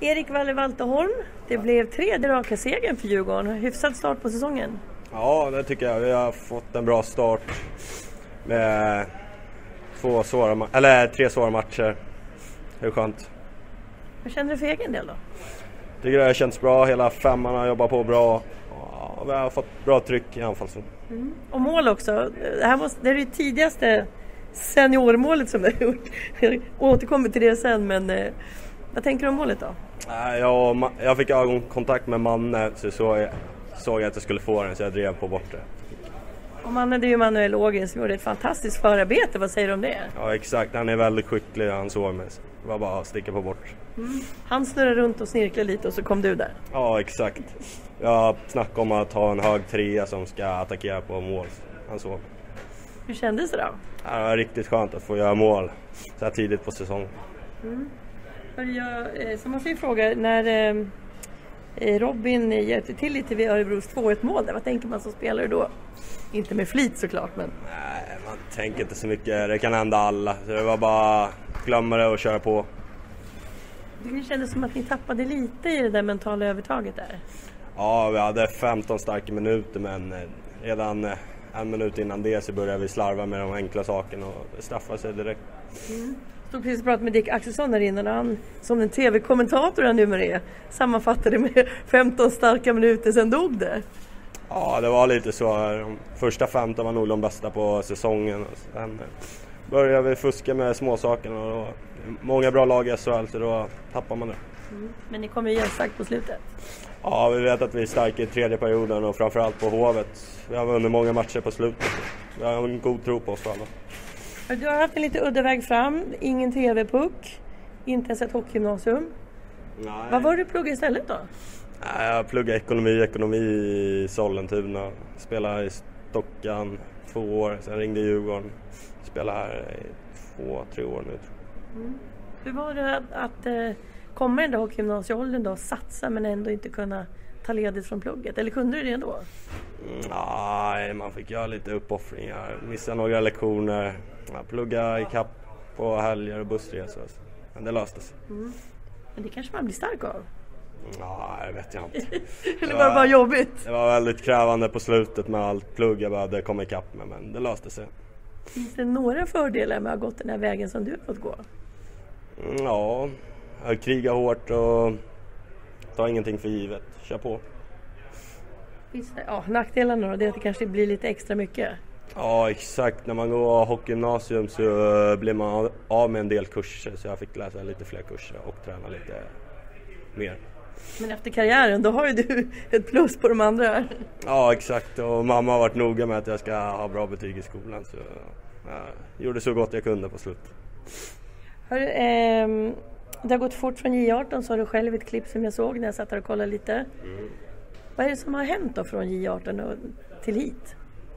Erik Walle-Walterholm, det blev 3:e raka segern för Djurgården. Hyfsad start på säsongen. Ja, det tycker jag. Vi har fått en bra start med 3 svåra matcher. Det är skönt. Vad känner du för egen del då? Tycker det har känts bra. Hela femman har jobbat på bra. Ja, vi har fått bra tryck i anfallszon. Och mål också. Det är det tidigaste seniormålet som du har gjort. Jag återkommer till det sen, men vad tänker du om målet då? Jag fick ögonkontakt med Manne, så såg jag att jag skulle få den, så jag drev på bort det. Och Manne, det är ju Manuel Ågren som gjorde ett fantastiskt förarbete. Vad säger du om det? Ja, exakt. Han är väldigt skicklig. Han såg mig. Det var bara att sticka på bort. Han snurrade runt och snirklade lite och så kom du där. Ja, exakt. Jag snackade om att ha en hög trea som ska attackera på mål. Han såg mig. Hur kändes det då? Ja, det var riktigt skönt att få göra mål så här tidigt på säsongen. Så måste jag fråga, när Robin hjälpte till lite vid Örebros 2-1 mål, vad tänker man som spelare då? Inte med flit såklart, men... Nej, man tänker inte så mycket. Det kan hända alla. Så det var bara glömma det och köra på. Det kändes som att ni tappade lite i det där mentala övertaget där. Ja, vi hade 15 starka minuter, men redan en minut innan det så började vi slarva med de enkla sakerna och det straffade sig direkt. Stod precis och pratade med Dick Axelsson där innan, han som den tv-kommentator han numera är sammanfattade med 15 starka minuter, sen dog det. Ja, det var lite så. De första 15 var nog de bästa på säsongen. Och sen började vi fuska med småsakerna och då, många bra lag i SHL, så då tappar man det. Men ni kommer ju starkt på slutet. Ja, vi vet att vi är starka i tredje perioden och framförallt på Hovet. Vi har vunnit många matcher på slutet. Vi har en god tro på oss alla. Du har haft en lite udda väg fram, ingen tv-puck, inte ens ett hockeygymnasium. Nej. Vad var det du pluggade istället då? Jag pluggade ekonomi i Sollentuna. Spelade i Stockan 2 år, sen ringde Djurgården. Spelade här i 2-3 år nu. Hur var det att komma ändå hockeygymnasieåldern då, satsa men ändå inte kunna ta ledigt från plugget? Eller kunde du det ändå? Nej, man fick göra lite uppoffringar. Missa några lektioner. Plugga i kapp på helger och bussresor. Men det löste sig. Men det kanske man blir stark av? Nej, det vet jag inte. Eller var det bara jobbigt? Det var väldigt krävande på slutet med allt plugg jag behövde komma i kapp med, men det löste sig. Finns det några fördelar med att ha gått den här vägen som du har fått gå? Ja, jag krigar hårt och tar ingenting för givet. Kör på. Visst, ja, nackdelarna då, det är att det kanske blir lite extra mycket. Ja, exakt. När man går hockeygymnasium så blir man av med en del kurser, så jag fick läsa lite fler kurser och träna lite mer. Men efter karriären, då har ju du ett plus på de andra. Ja, exakt. Och mamma har varit noga med att jag ska ha bra betyg i skolan, så jag gjorde så gott jag kunde på slutet. Det har gått fort från J18, så har du själv ett klipp som jag såg när jag satt här och kollade lite. Vad är det som har hänt då från J18 och till hit?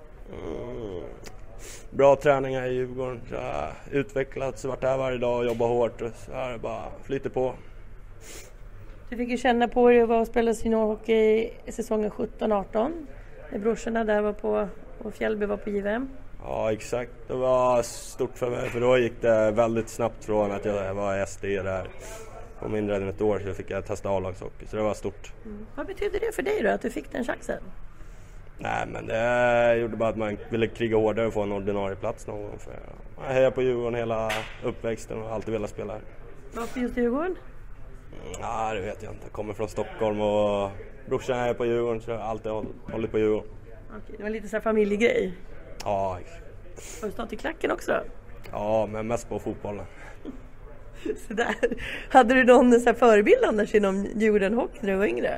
Bra träningar i Djurgården. Så jag har utvecklats, varit här varje dag och jobbat hårt. Och så här bara flyter på. Du fick ju känna på dig att vara och spela seniorhockey i säsongen 17-18. Brorsorna där var på, och Fjällby var på JVM. Ja, exakt. Det var stort för mig, för då gick det väldigt snabbt från att jag var SD där. På mindre än ett år så fick jag testa A-lagshockey, så det var stort. Vad betyder det för dig då, att du fick den chansen? Nej, men det gjorde bara att man ville kriga hårdare och få en ordinarie plats någon gång. För jag hejar på Djurgården hela uppväxten och alltid velat spela här. Varför just Djurgården? Ja, det vet jag inte. Jag kommer från Stockholm och brorsan är på Djurgården, så jag har alltid hållit på Djurgården. Okej, det var lite så här familjegrej. Ja. Har du stått i klacken också? Ja, men mest på fotbollen. Så där. Hade du någon så här förebild annars inom Djurgården hockey när du var yngre?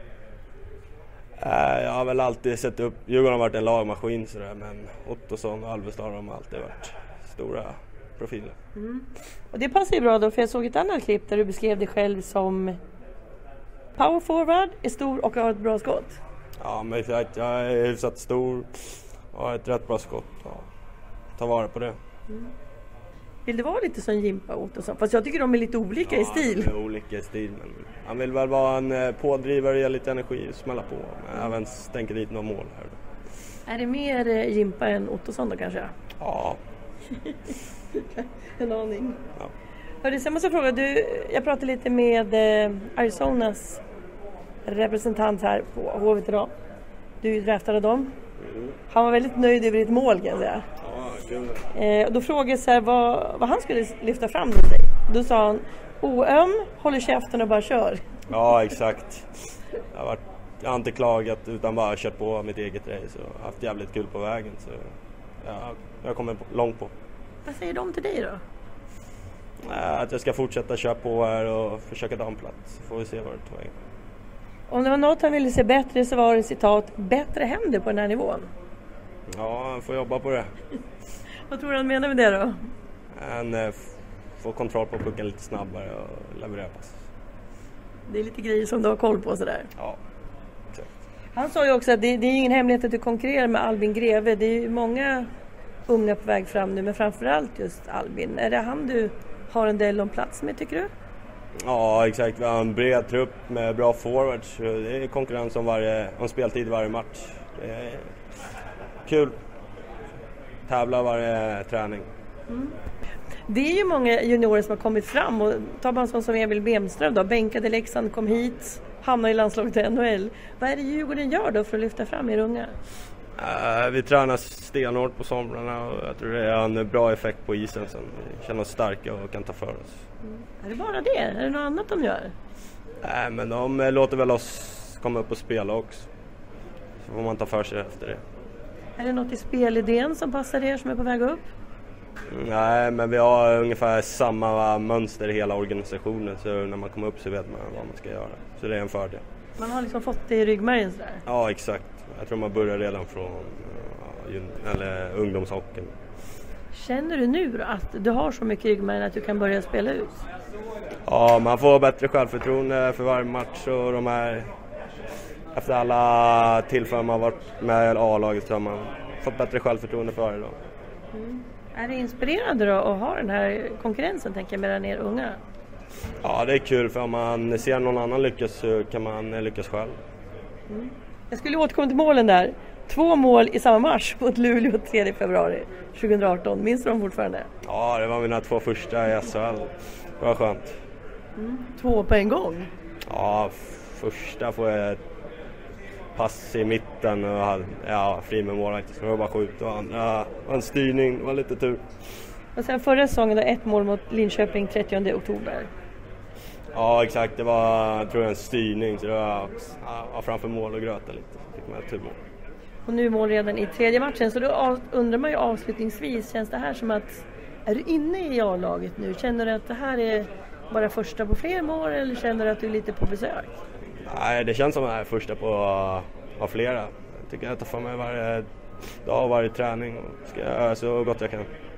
Jag har väl alltid sett upp. Djurgården har varit en lagmaskin sådär, men Ottosson och Alvestad har alltid varit stora profiler. Och det passar ju bra då, för jag såg ett annat klipp där du beskrev dig själv som power forward, är stor och har ett bra skott. Ja, men exakt. Jag är hyfsat stor och har ett rätt bra skott. Ja, ta vara på det. Vill det vara lite som Jimpa och Ottosson? Fast jag tycker de är lite olika i stil. Ja, de är olika i stil, men han vill väl vara en pådrivare, ge lite energi och smälla på. Men även stänker dit några mål här då. Är det mer Jimpa än Ottosson då kanske? Ja. En aning. Ja. Hörde, sen måste jag fråga, jag pratade lite med Arizonas representant här på Hovet idag. Du draftade dem. Han var väldigt nöjd över ditt mål, kan jag säga. Ja, kul. Då frågade jag så här, vad han skulle lyfta fram med dig. Då sa han, oöm, håller käften och bara kör. Ja, exakt. Jag har inte klagat utan bara kört på mitt eget race och haft jävligt kul på vägen. Så jag kommer långt på. Vad säger de till dig då? Att jag ska fortsätta köra på här och försöka ta en plats. Så får vi se vad det tar vägen. Om det var något han ville se bättre så var det citat, bättre händer på den här nivån. Ja, han får jobba på det. Vad tror du han menar med det då? Han får kontroll på pucken lite snabbare och leverera pass. Det är lite grejer som du har koll på sådär. Ja, exakt. Han sa ju också att det är ingen hemlighet att du konkurrerar med Albin Greve. Det är ju många unga på väg fram nu, men framförallt just Albin. Är det han du har en del om plats med, tycker du? Ja, exakt. Vi har en bred trupp med bra forwards. Det är konkurrens om speltid varje match. Det är kul. Tävla varje träning. Mm. Det är ju många juniorer som har kommit fram. Och ta bara en sån som Emil Bemström då. Bänkade Leksand, kom hit, hamnade i landslaget till NHL. Vad är det Djurgården gör då för att lyfta fram er unga? Vi tränar stenhårt på somrarna och jag tror det är en bra effekt på isen sen. Vi känner oss starka och kan ta för oss. Är det bara det? Är det något annat de gör? Nej, men de låter väl oss komma upp och spela också. Så får man ta för sig efter det. Är det något i spelidén som passar er som är på väg upp? Nej, men vi har ungefär samma mönster i hela organisationen. Så när man kommer upp så vet man vad man ska göra. Så det är en fördel. Man har liksom fått det i ryggmärgen sådär? Ja, exakt. Jag tror man börjar redan från ungdomshockeyn. Känner du nu att du har så mycket ryggmärgen att du kan börja spela ut? Ja, man får bättre självförtroende för varje match och de här, efter alla tillfällen man har varit med i A-laget så har man fått bättre självförtroende för varje dag. Mm. Är det inspirerande då att ha den här konkurrensen, tänker jag, mellan er unga? Ja, det är kul för om man ser någon annan lyckas så kan man lyckas själv. Mm. Jag skulle återkomma till målen där. 2 mål i samma match mot Luleå 3 februari 2018. Minns du dem fortfarande? Ja, det var mina 2 första i SHL. Det var skönt. 2 på en gång? Ja, första får jag ett pass i mitten och fri med målvakt. Så det var bara skjut och andra var en styrning. Det var lite tur. Och sen förra säsongen då 1 mål mot Linköping 30 oktober. Ja, exakt. Det var, jag tror, en styrning. Så det var framför mål och gröta lite. Fick man ett tur mål. Och nu mål redan i 3:e matchen. Så då undrar man ju avslutningsvis, känns det här som att, är du inne i A-laget nu? Känner du att det här är bara första på fler mål eller känner du att du är lite på besök? Nej, det känns som att det är första på flera. Jag tycker att jag tar för mig varje dag och varje träning och ska göra så gott jag kan.